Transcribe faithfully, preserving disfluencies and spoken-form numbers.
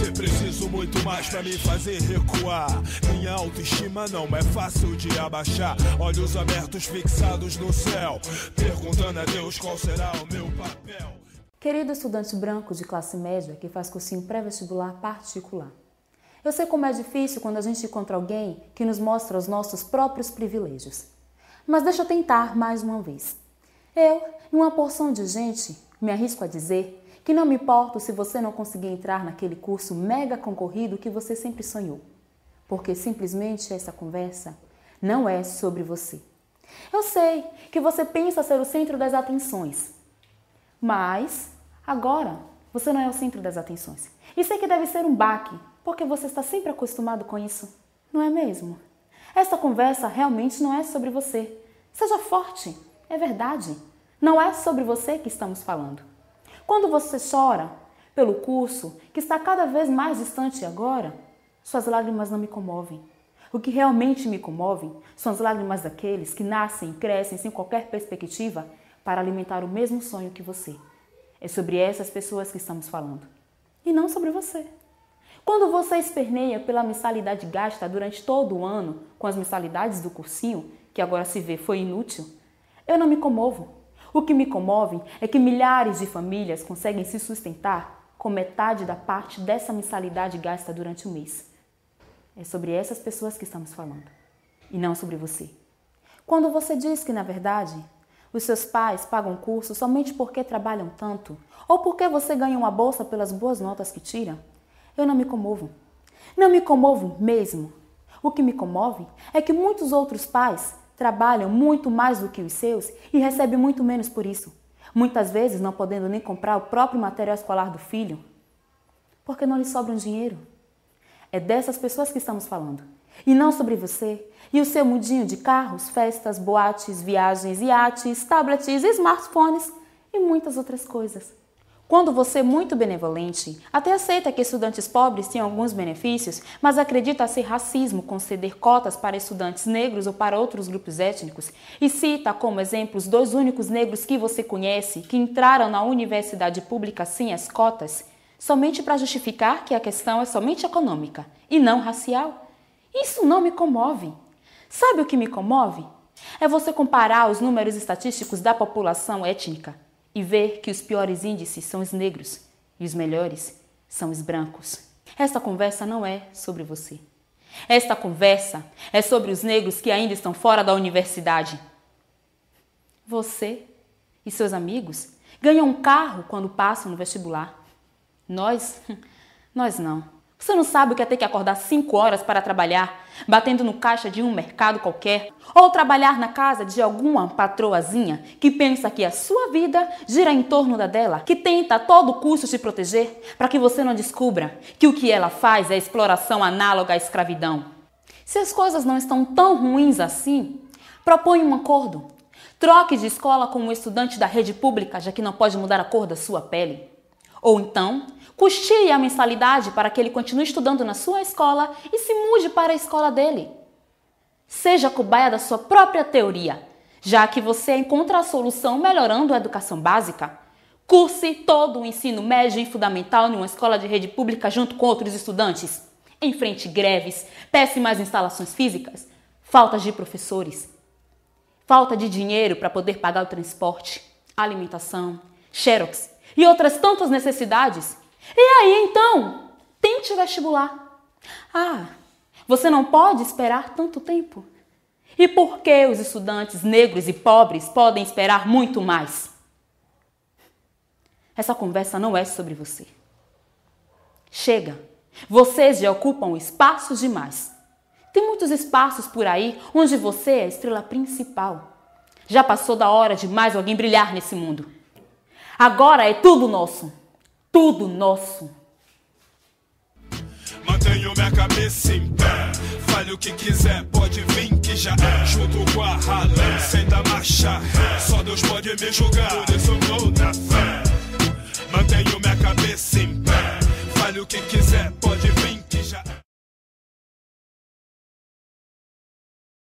ser preciso muito mais pra me fazer recuar. Minha autoestima não é fácil de abaixar. Olhos abertos fixados no céu, perguntando a Deus qual será o meu papel. Querido estudante branco de classe média que faz cursinho pré-vestibular particular, eu sei como é difícil quando a gente encontra alguém que nos mostra os nossos próprios privilégios. Mas deixa eu tentar mais uma vez. Eu, e uma porção de gente, me arrisco a dizer que não me importo se você não conseguir entrar naquele curso mega concorrido que você sempre sonhou. Porque simplesmente essa conversa não é sobre você. Eu sei que você pensa ser o centro das atenções, mas agora você não é o centro das atenções. E sei que deve ser um baque, porque você está sempre acostumado com isso, não é mesmo? Esta conversa realmente não é sobre você. Seja forte, é verdade. Não é sobre você que estamos falando. Quando você chora pelo curso, que está cada vez mais distante agora, suas lágrimas não me comovem. O que realmente me comove são as lágrimas daqueles que nascem e crescem sem qualquer perspectiva para alimentar o mesmo sonho que você. É sobre essas pessoas que estamos falando. E não sobre você. Quando você esperneia pela mensalidade gasta durante todo o ano com as mensalidades do cursinho, que agora se vê foi inútil, eu não me comovo. O que me comove é que milhares de famílias conseguem se sustentar com metade da parte dessa mensalidade gasta durante o mês. É sobre essas pessoas que estamos falando, e não sobre você. Quando você diz que, na verdade, os seus pais pagam curso somente porque trabalham tanto, ou porque você ganha uma bolsa pelas boas notas que tira, eu não me comovo. Não me comovo mesmo. O que me comove é que muitos outros pais trabalham muito mais do que os seus e recebem muito menos por isso. Muitas vezes não podendo nem comprar o próprio material escolar do filho, porque não lhes sobra um dinheiro. É dessas pessoas que estamos falando, e não sobre você e o seu mundinho de carros, festas, boates, viagens, iates, tablets, smartphones e muitas outras coisas. Quando você é muito benevolente, até aceita que estudantes pobres tenham alguns benefícios, mas acredita ser racismo conceder cotas para estudantes negros ou para outros grupos étnicos, e cita como exemplo os dois únicos negros que você conhece que entraram na universidade pública sem as cotas, somente para justificar que a questão é somente econômica e não racial. Isso não me comove. Sabe o que me comove? É você comparar os números estatísticos da população étnica e ver que os piores índices são os negros e os melhores são os brancos. Esta conversa não é sobre você. Esta conversa é sobre os negros que ainda estão fora da universidade. Você e seus amigos ganham um carro quando passam no vestibular. Nós, nós não. Você não sabe o que é ter que acordar cinco horas para trabalhar, batendo no caixa de um mercado qualquer, ou trabalhar na casa de alguma patroazinha que pensa que a sua vida gira em torno da dela, que tenta a todo custo te proteger para que você não descubra que o que ela faz é exploração análoga à escravidão. Se as coisas não estão tão ruins assim, propõe um acordo. Troque de escola com um estudante da rede pública, já que não pode mudar a cor da sua pele. Ou então, custeie a mensalidade para que ele continue estudando na sua escola e se mude para a escola dele. Seja cobaia da sua própria teoria, já que você encontra a solução melhorando a educação básica. Curse todo o ensino médio e fundamental em uma escola de rede pública junto com outros estudantes. Enfrente greves, péssimas instalações físicas, faltas de professores, falta de dinheiro para poder pagar o transporte, alimentação, xerox e outras tantas necessidades. E aí, então, tente o vestibular. Ah, você não pode esperar tanto tempo. E por que os estudantes negros e pobres podem esperar muito mais? Essa conversa não é sobre você. Chega, vocês já ocupam espaços demais. Tem muitos espaços por aí onde você é a estrela principal. Já passou da hora de mais alguém brilhar nesse mundo. Agora é tudo nosso. Tudo nosso. Mantenho minha cabeça em pé. Fale o que quiser, pode vir que já é. Junto com a ralé, sem dar marcha ré. Só Deus pode me julgar, por isso eu vou na fé.